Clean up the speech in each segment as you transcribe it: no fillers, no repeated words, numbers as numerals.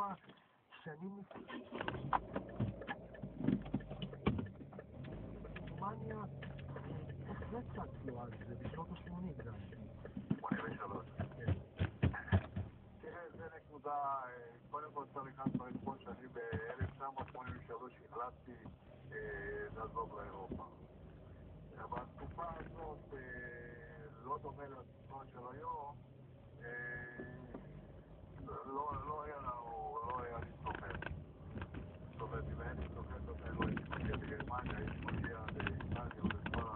באירופה שנים גרמניה בהחלט צצלו אז, זה בשנות ה-80 גם. 83. תראה, זה נקודה, קודם כל צריך לקחת בחשבון שאני ב-1983 החלטתי לעזוב לאירופה. אבל התקופה הזאת לא דומה לתקופה של היום, לא היה לי סוכן. זאת אומרת, אם היה לי סוכן, לא הייתי מגיע לגרמניה, הייתי מגיע לאיטליה או לספרד.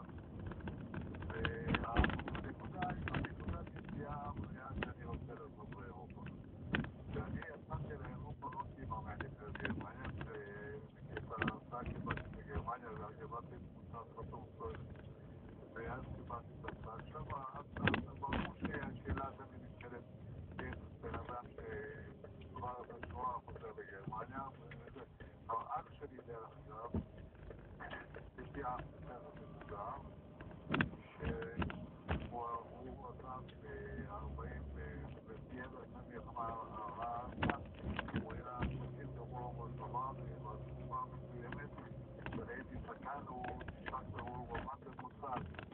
והנקודת יציאה היה שאני רוצה לעזוב לאירופה. ואני יצאתי לאירופה לא סימה מהנבחרת גרמניה, שבקטע ההרצאה קיבלתי בגרמניה, והגבלתי קבוצת חתום ואז קיבלתי את הצד שם, אז ברור שהשאלה תמיד נשאלת בן אדם שכבר בתנועה חוזר לגרמניה, אבל אח שלי דרך אגב, יש לי אח יותר מבוגר, שהוא עזב ב-40 וסיים את המלחמה הרעה, הוא היה מוסיף גבוה בצבא, ובתקופה מסוימת, כשהייתי זקן הוא נשפט והוא עמד במוסד.